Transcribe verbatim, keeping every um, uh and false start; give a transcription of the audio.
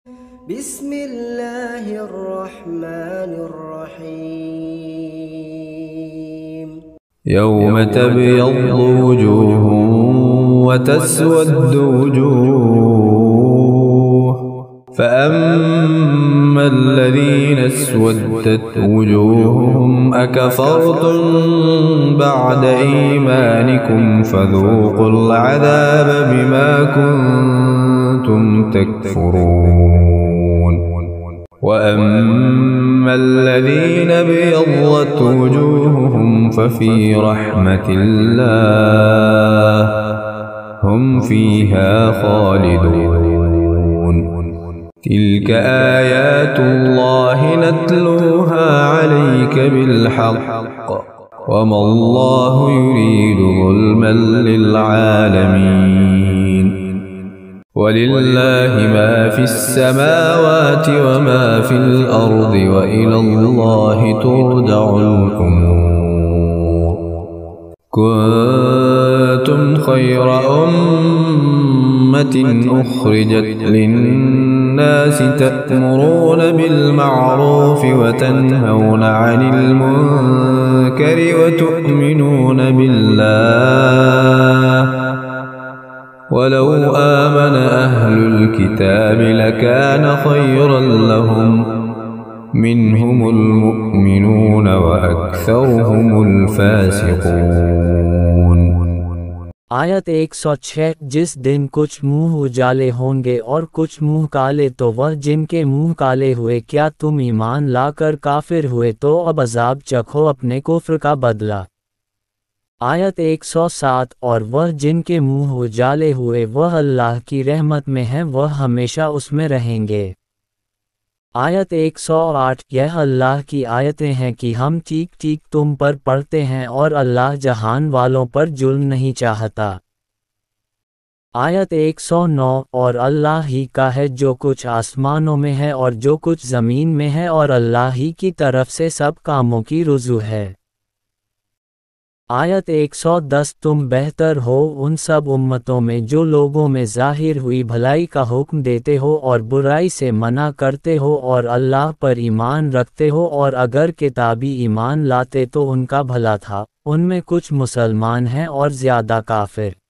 बिस्मिल्लाहिर्रहमानिर्रहीम। यौम तब्यद्दु वुजूहुन वतस्वद्दु वुजूह फ़अम्मा الذين اسودت وجوههم أكفرتم بعد إيمانكم فذوقوا العذاب بما كنتم تكفرون وأما الذين ابيضت وجوههم ففي رحمة الله هم فيها خالدون تلك آيات الله نتلوها عليك بالحق وما الله يريد ظلما للعالمين ولله ما في السماوات وما في الأرض وإلى الله ترجع الأمور كنتم خير أمة أخرجت للناس تأمرون بالمعروف وتنهون عن المنكر وتؤمنون بالله ولو آمن أهل الكتاب لكان خيرا لهم منهم المؤمنون وأكثرهم الفاسقون। आयत एक सौ छह। जिस दिन कुछ मुंह उजाले होंगे और कुछ मुंह काले तो वह जिनके मुंह काले हुए क्या तुम ईमान लाकर काफिर हुए तो अब अजाब चखो अपने कुफ्र का बदला। आयत एक सौ सात। और वह जिनके मुंह उजाले हुए वह अल्लाह की रहमत में हैं वह हमेशा उसमें रहेंगे। आयत एक सौ आठ। यह अल्लाह की आयतें हैं कि हम ठीक ठीक तुम पर पढ़ते हैं और अल्लाह जहान वालों पर जुल्म नहीं चाहता। आयत एक सौ नौ। और अल्लाह ही का है जो कुछ आसमानों में है और जो कुछ ज़मीन में है और अल्लाह ही की तरफ से सब कामों की रुजू है। आयत एक सौ दस। तुम बेहतर हो उन सब उम्मतों में जो लोगों में ज़ाहिर हुई भलाई का हुक्म देते हो और बुराई से मना करते हो और अल्लाह पर ईमान रखते हो और अगर किताबी ईमान लाते तो उनका भला था, उनमें कुछ मुसलमान हैं और ज़्यादा काफिर।